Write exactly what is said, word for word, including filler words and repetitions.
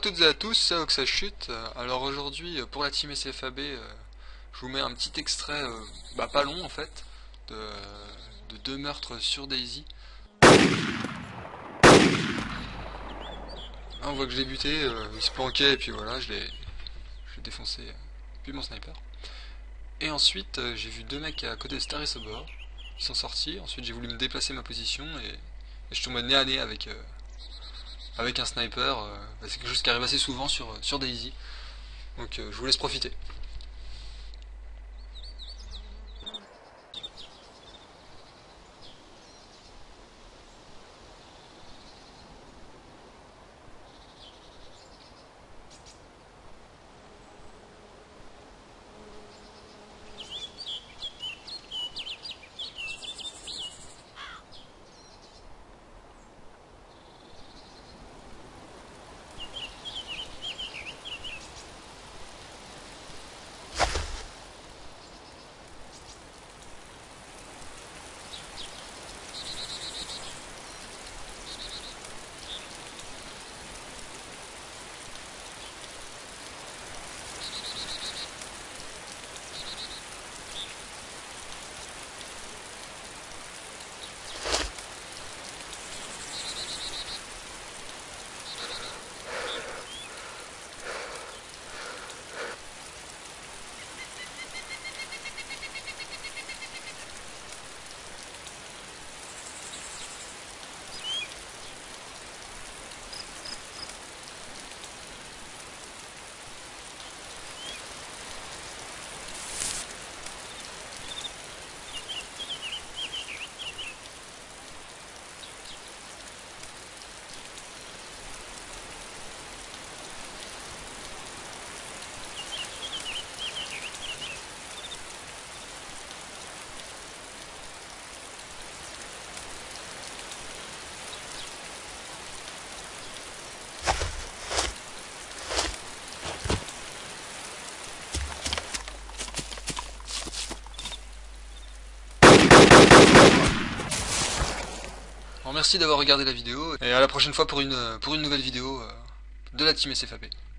toutes et à tous, c'est Oxachute. Alors aujourd'hui, pour la team S F A B, je vous mets un petit extrait, euh, bah pas long en fait, de, de deux meurtres sur Daisy. Là, on voit que je l'ai buté, euh, il se planquait et puis voilà, je l'ai défoncé, euh, puis mon sniper. Et ensuite, euh, j'ai vu deux mecs à côté de Star et Sober, ils sont sortis. Ensuite, j'ai voulu me déplacer ma position et, et je tombe nez à nez avec... Euh, avec un sniper, euh, c'est quelque chose qui arrive assez souvent sur, sur Daisy, donc euh, je vous laisse profiter. Bon, merci d'avoir regardé la vidéo et à la prochaine fois pour une, pour une nouvelle vidéo de la team S F A B.